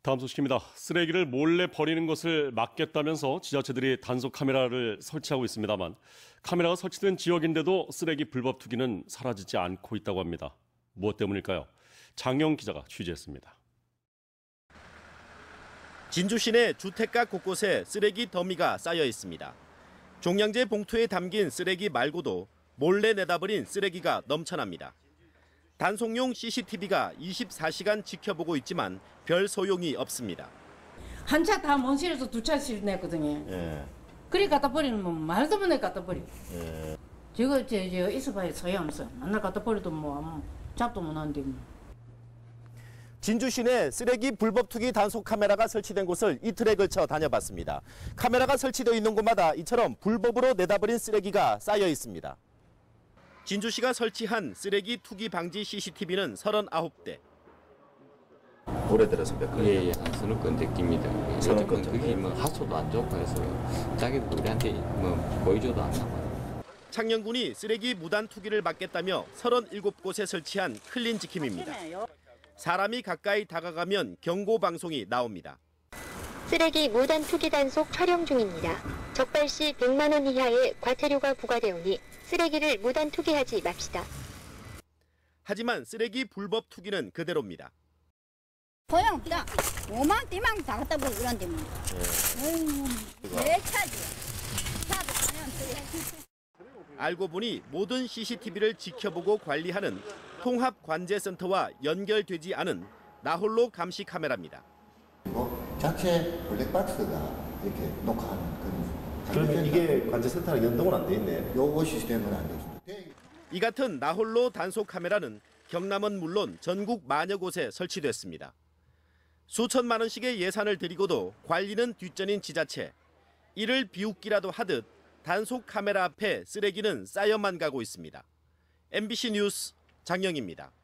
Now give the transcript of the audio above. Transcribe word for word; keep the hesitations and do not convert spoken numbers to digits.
다음 소식입니다. 쓰레기를 몰래 버리는 것을 막겠다면서 지자체들이 단속 카메라를 설치하고 있습니다만 카메라가 설치된 지역인데도 쓰레기 불법 투기는 사라지지 않고 있다고 합니다. 무엇 때문일까요? 장영 기자가 취재했습니다. 진주 시내 주택가 곳곳에 쓰레기 더미가 쌓여 있습니다. 종량제 봉투에 담긴 쓰레기 말고도 몰래 내다버린 쓰레기가 넘쳐납니다. 단속용 씨씨티비가 이십사 시간 지켜보고 있지만 별 소용이 없습니다. 한 차 다 mon실에서 두 차씩 냈거든요. 예. 그리 갖다 버리면 뭐 말도 못해 갖다 버려. 예. 저거 저, 저 있어봐야 소용없어. 맨날 갖다 버려도 뭐 잡도 못하는데 뭐. 진주 시내 쓰레기 불법 투기 단속 카메라가 설치된 곳을 이틀에 걸쳐 다녀봤습니다. 카메라가 설치되어 있는 곳마다 이처럼 불법으로 내다버린 쓰레기가 쌓여 있습니다. 진주시가 설치한 쓰레기 투기 방지 씨씨티비는 서른아홉 대. 올해 들어서 몇 건? 예, 예, 한 서너 건 됐깁니다. 서너 건 정도. 그게 뭐 하소도 안 좋고 해서 자기도 우리한테 뭐 보여줘도 안 나와요. 창녕군이 쓰레기 무단 투기를 막겠다며 서른일곱 곳에 설치한 클린 지킴입니다. 사람이 가까이 다가가면 경고 방송이 나옵니다. 쓰레기 무단 투기 단속 촬영 중입니다. 적발 시 백만 원 이하의 과태료가 부과되오니 쓰레기를 무단 투기하지 맙시다. 하지만 쓰레기 불법 투기는 그대로입니다. 소용없다. 오만 띠만 다 갖다 버리고 이런데 뭐. 내 차지. 차도 그냥 그래. 알고 보니 모든 씨씨티비를 지켜보고 관리하는 통합관제센터와 연결되지 않은 나홀로 감시 카메라입니다. 뭐 자체 블랙박스가 이렇게 녹화하는 그런. 그러면 이게 관제센터랑 연동은 안 돼 있네. 요거 시스템은 안 되겠습니다. 이 같은 나홀로 단속 카메라는 경남은 물론 전국 만여 곳에 설치됐습니다. 수천만 원씩의 예산을 들이고도 관리는 뒷전인 지자체. 이를 비웃기라도 하듯 단속 카메라 앞에 쓰레기는 쌓여만 가고 있습니다. 엠비씨 뉴스 장영입니다.